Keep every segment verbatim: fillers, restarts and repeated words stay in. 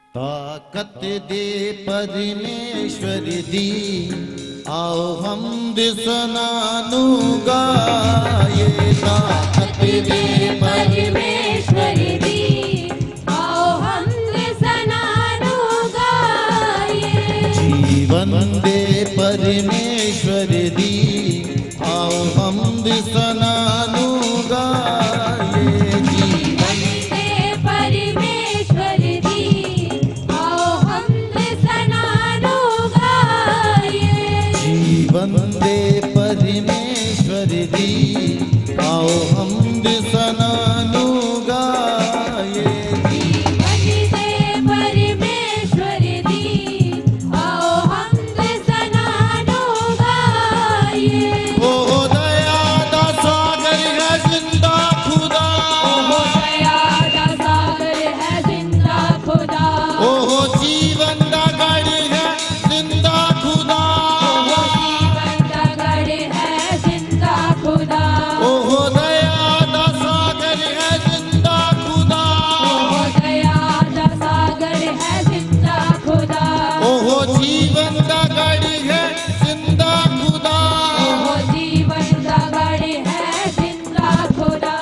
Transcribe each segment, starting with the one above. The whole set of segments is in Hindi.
ताकत दे परमेश्वर दी, आओ हमद सनानु गाए। ताकत दे परमेश्वर दी, आओ हमद सनानु गाए। जीवन दे परमेश्वर दी, आओ हमद सनानु गाए। जीवन दे परमेश्वर दी, आओ हमद सनानु गाए। जीवन दे परमेश्वर दी, आओ हमद सनानु गाए। जीवन दे परमेश्वर दी, आओ हमद सनानु गाए। ओ दया दा सागर है जिंदा खुदा, ओ दया दा सागर है जिंदा खुदा। ओ जीवन दा गढ़ है जिंदा खुदा, ओ जीवन दा गढ़ है जिंदा खुदा। ओ दया दा सागर है जिंदा खुदा, ओ दया दा सागर है जिंदा खुदा। ओ जीवन दा गढ़ है जिंदा खुदा। ओ जीवन दा गढ़ है जिंदा खुदा।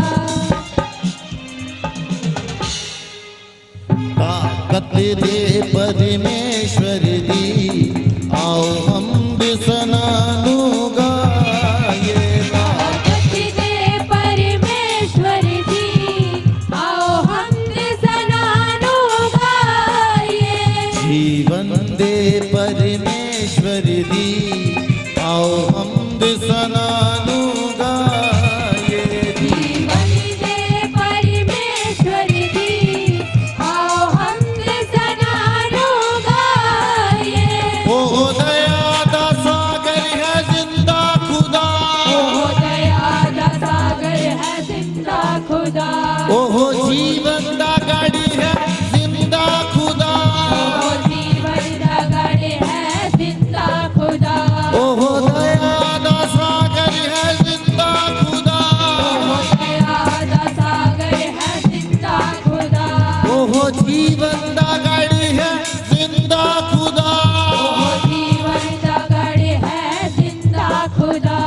ताकत दे परमेश्वर दी, आओ हमद सनानु गाए। ताकत दे परमेश्वर दी, आओ हमद सनानु गाए। जीवन दे परमेश्वर दी, आओ हमद सनानु गाए। जीवन दे परमेश्वर दी, आओ हमद सनानु गाए। ओ दया दा सागर है जिंदा खुदा, ओ दया दा सागर है जिंदा खुदा। ओ जीवन दा गढ़ है जिंदा खुदा, ओ जीवन दा गढ़ है जिंदा खुदा। ओ दया दा सागर है जिंदा खुदा, ओ दया दा सागर है जिंदा खुदा। ओ जीवन दा गढ़ है जिंदा खुदा। ओ जीवन दा गढ़ है जिंदा खुदा।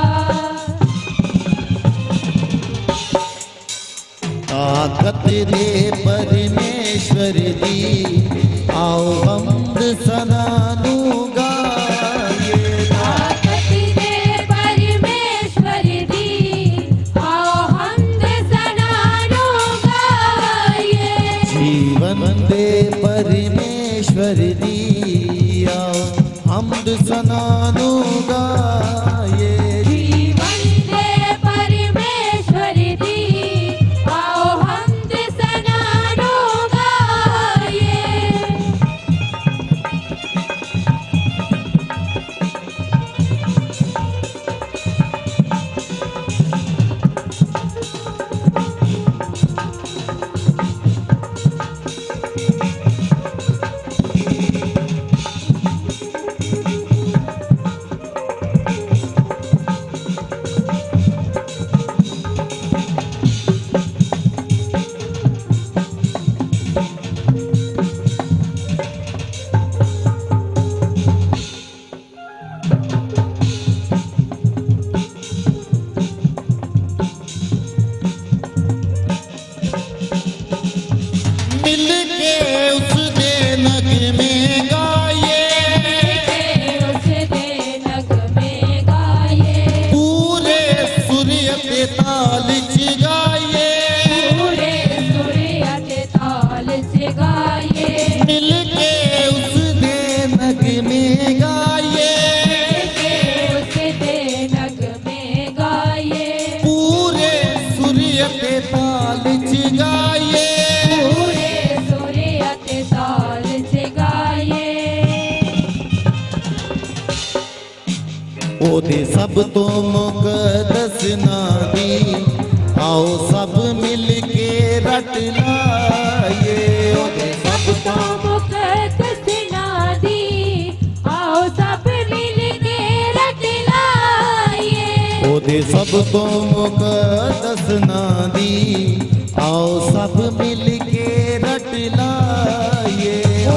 ताकत दे परमेश्वर दी, आओ हमद सनानु गाए। ताकत दे परमेश्वर दी, आओ हमद सनानु गाए। जीवन दे परमेश्वर दी, आओ हमद सनानु गाए। जीवन दे परमेश्वर दी, आओ हमद सनानु गाए। मिल के उस दे नग में गाए, उस दे नग में गाए। पूरे सूर्य पे ताल च गाए। पूरे सूर्यत ताल से गाए। मिल के उस दे नग में गाए, उस दे नग में गाए। पूरे सूर्य पे ताल च गाए। पूरे सूर्यत ताल से गाए। ओदे सब तो मुकदस नादी, आओ सब मिल के रट लाए। ओदे सब तो मुकद्दस नादी, आओ सब मिल के रट लाए। ओदे सब तो मुकदस नादी, आओ सब मिल के रट लाए।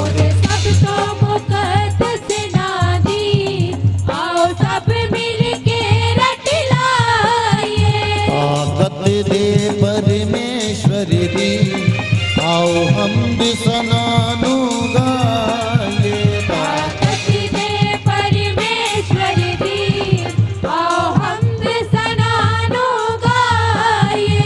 हम भी सनानु गाए। ताकत दे परमेश्वर दी, आओ हम भी सनानु गाए।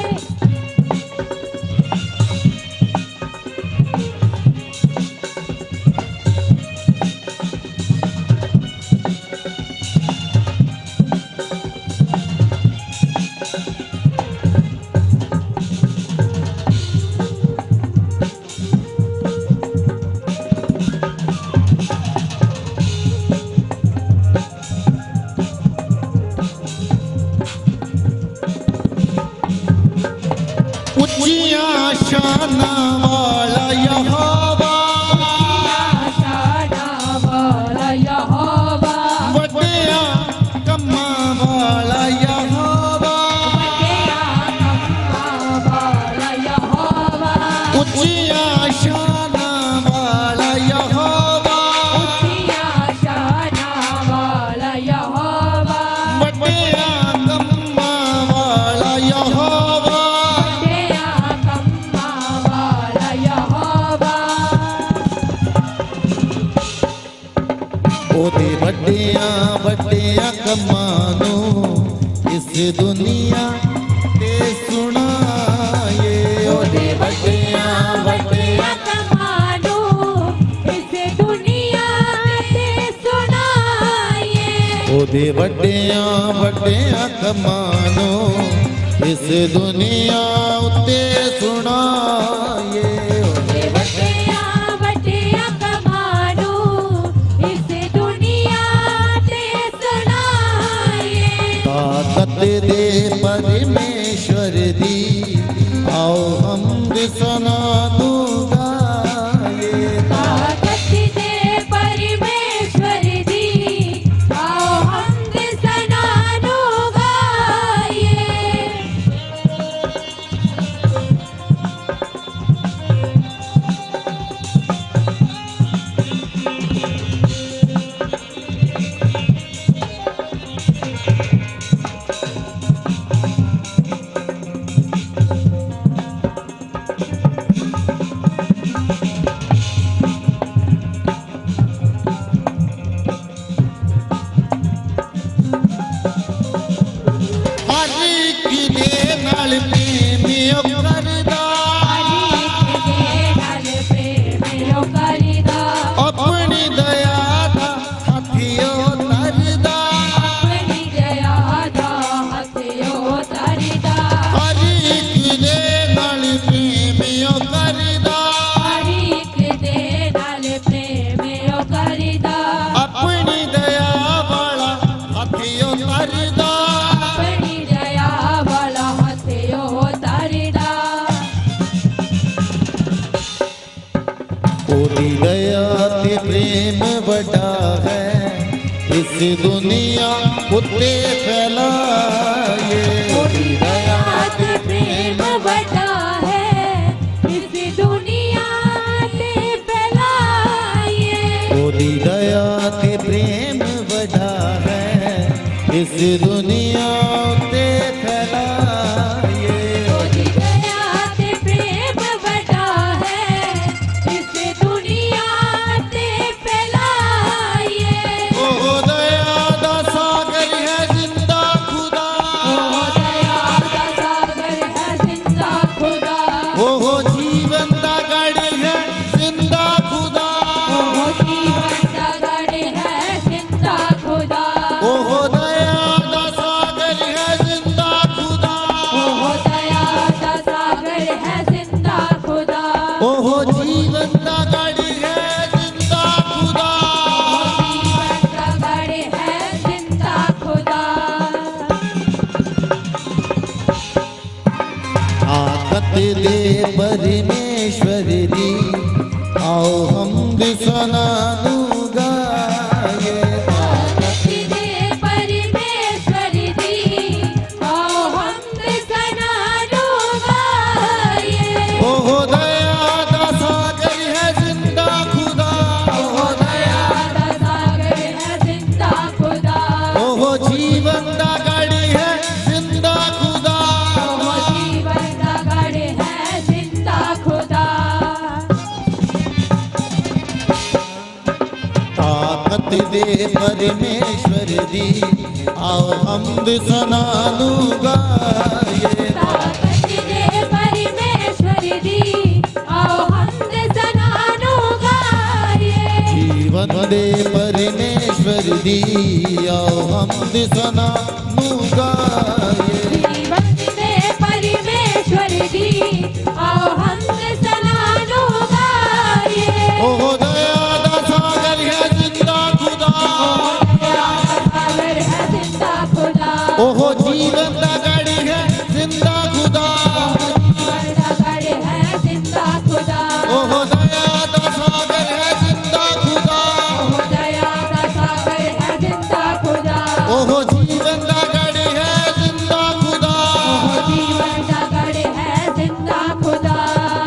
ऊंचिया शान वाला यहोवा, शाना वाला यहोवा, वड्डिया कम्मा वाला यहोवा, बड़िया कम्मा वाला यहोवा, ऊंचिया शान वाला यहोवा, ऊंचिया शाना वाला यहोवा, वड्डिया कम्मा वाला यहोवा। बड़िया कम्मा वाला यहोवा। ओदे वड्डिया वड्डिया कमानो इस दुनिया ते सुनाए। ओदे वड्डिया वड्डिया कमानो इस दुनिया ते सुनाए। ओदे वड्डिया वड्डिया कमानो इस दुनिया उत्ते सुनाए। ओदे बड़िया बड़िया कमानो इस दुनिया ते सुनाए। ताकत दे परमेश्वर दी, आओ हम भी सनानु गाए। ताकत दे परमेश्वर दी, आओ हम भी सनानु गाए। हर एक दे नाल प्रेमियो करदा, अपनी दया दा हथियो तरदा। हर एक दे नाल प्रेमियो करदा, अपनी दया वाला हथियो तरदा। ओदी दया ते प्रेम बड़ा है, इस दुनिया उत्ते फैलाए। ओदी दया ते प्रेम बड़ा है इस दुनिया ते फैलाए। ओदी दया ते प्रेम बड़ा है, इस दुनिया उत्ते फैलाए। ओदी दया ते प्रेम बड़ा है इस दुनिया ते फैलाए। ओ दया दा सागर है जिंदा खुदा, ओ दया का सागर है जिंदा खुदा, ओ जीवन दा गढ़ है जिंदा खुदा। ओ जीवन का गढ़ है जिंदा खुदा, ओ दया दा सागर है जिंदा खुदा, ओ दया का सागर है जिंदा खुदा, ओ जीवन दा गढ़ है जिंदा खुदा। जीवन का गढ़ है जिंदा खुदा। ताकत दे परमेश्वर दी, आओ हम भी सनानु गाए। ताकत दे परमेश्वर दी, आओ हम सनानु गाए। ओ दया दा सागर है जिंदा खुदा, ओ दया का सागर है जिंदा खुदा, ओ जीवन दा गढ़ है जिंदा खुदा। ओ जीवन का गढ़ है जिंदा खुदा। दे परमेश्वर दी आओ हमद सनानु गाए ताकत दे परमेश्वर दी आओ हमद सनानु गाए जीवन दे परमेश्वर दी आओ हमद सनानु गाए जीवन दे परमेश्वर दी आओ हमद सनानु गाए ओ दया दा सागर है जिंदा खुदा सागर है जिंदा खुदा ओहो जीवन दा गड़ी है जिंदा खुदा जीवन दा गढ़ है जिंदा खुदा ओहो दया दा सागर है जिंदा खुदा दया दा सागर है जिंदा खुदा ओहो जीवन दा गड़ी है जिंदा खुदा जीवन दा गढ़ है जिंदा खुदा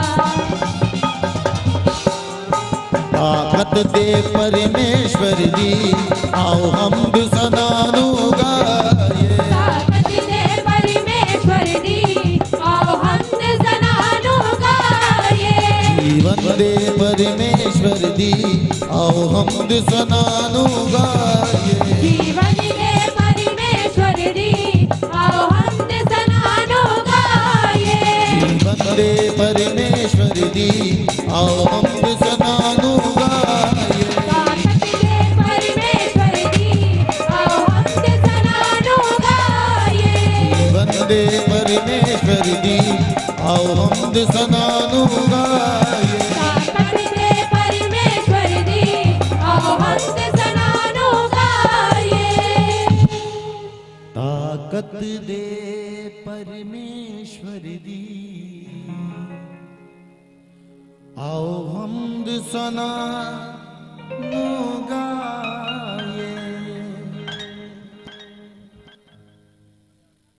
ताकत दे परमेश्वर दी आओ हमद सनानु गाए ताकत दे परमेश्वर दी आओ हमद सनानु गाए जीवन दे परमेश्वर दी आओ हमद सनानु गाए जीवन दे परमेश्वर दी आओ हमद सनानु गाए जीवन दे परमेश्वर दी आओ हमद सनानु गाए ताकत दे परमेश्वर दी आओ हमद सनानु गाए जीवन दे परमेश्वर दी आओ हमद सनानु गाए ताकत दे परमेश्वर दी आओ हमद सनानु गाए ताकत दे परमेश्वर दी आओ हमद सना